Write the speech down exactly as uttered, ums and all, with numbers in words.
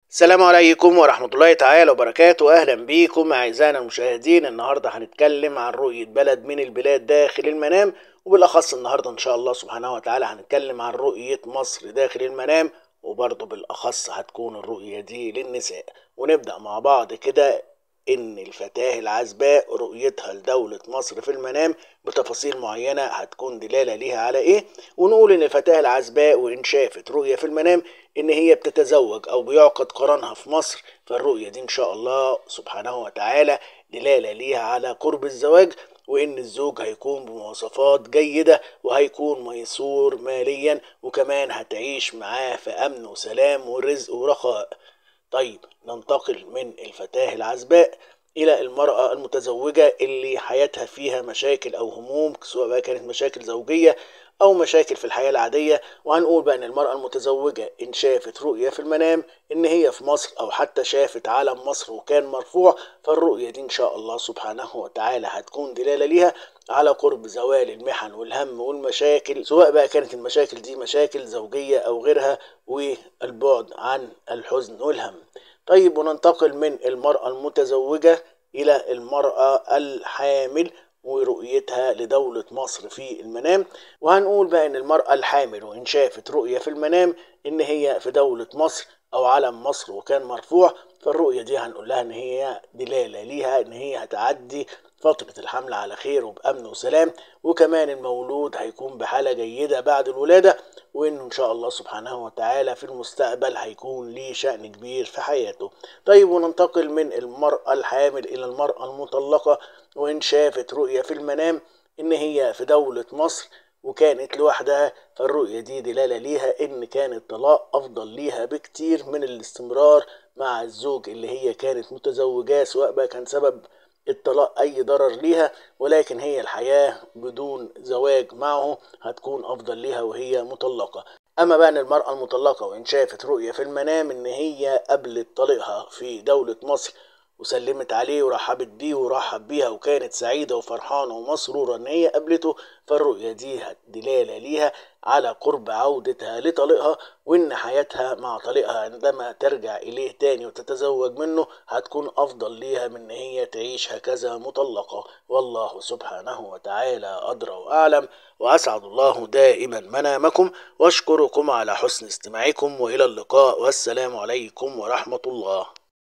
السلام عليكم ورحمة الله تعالى وبركاته. أهلا بيكم أعزائنا المشاهدين. النهاردة هنتكلم عن رؤية بلد من البلاد داخل المنام، وبالأخص النهاردة إن شاء الله سبحانه وتعالى هنتكلم عن رؤية مصر داخل المنام، وبرضه بالأخص هتكون الرؤية دي للنساء. ونبدأ مع بعض كده إن الفتاة العزباء رؤيتها لدولة مصر في المنام بتفاصيل معينة هتكون دلالة ليها على إيه. ونقول إن الفتاة العزباء وإن شافت رؤية في المنام إن هي بتتزوج أو بيعقد قرانها في مصر، فالرؤية دي إن شاء الله سبحانه وتعالى دلالة ليها على قرب الزواج، وإن الزوج هيكون بمواصفات جيدة وهيكون ميسور ماليا، وكمان هتعيش معاه في أمن وسلام ورزق ورخاء. طيب ننتقل من الفتاة العزباء إلى المرأة المتزوجة اللي حياتها فيها مشاكل أو هموم، سواء بقى كانت مشاكل زوجية أو مشاكل في الحياة العادية. وهنقول بقى إن المرأة المتزوجة إن شافت رؤية في المنام إن هي في مصر، أو حتى شافت علم مصر وكان مرفوع، فالرؤية دي إن شاء الله سبحانه وتعالى هتكون دلالة ليها على قرب زوال المحن والهم والمشاكل، سواء بقى كانت المشاكل دي مشاكل زوجية أو غيرها، والبعد عن الحزن والهم. طيب وننتقل من المرأة المتزوجة إلى المرأة الحامل ورؤيتها لدولة مصر في المنام. وهنقول بقى إن المرأة الحامل وإن شافت رؤية في المنام إن هي في دولة مصر أو علم مصر وكان مرفوع، فالرؤية دي هنقول لها إن هي دلالة ليها إن هي هتعدي فترة الحمل على خير وبأمن وسلام، وكمان المولود هيكون بحالة جيدة بعد الولادة، وإنه إن شاء الله سبحانه وتعالى في المستقبل هيكون ليه شأن كبير في حياته. طيب وننتقل من المرأة الحامل إلى المرأة المطلقة وإن شافت رؤية في المنام إن هي في دولة مصر وكانت لوحدها، فالرؤية دي دلالة ليها إن كان الطلاق أفضل ليها بكتير من الاستمرار مع الزوج اللي هي كانت متزوجاه، سواء بقى كان سبب الطلاق أي ضرر ليها، ولكن هي الحياة بدون زواج معه هتكون أفضل ليها وهي مطلقة. أما بقى إن المرأة المطلقة وإن شافت رؤية في المنام إن هي قبلت طليقها في دولة مصر وسلمت عليه ورحبت بيه ورحب بيها وكانت سعيدة وفرحانة ومسرورة إن هي قابلته، فالرؤية دي دلالة ليها على قرب عودتها لطليقها، وإن حياتها مع طليقها عندما ترجع إليه تاني وتتزوج منه هتكون أفضل ليها من إن هي تعيش هكذا مطلقة. والله سبحانه وتعالى أدرى وأعلم، وأسعد الله دائما منامكم، وأشكركم على حسن استماعكم، وإلى اللقاء، والسلام عليكم ورحمة الله.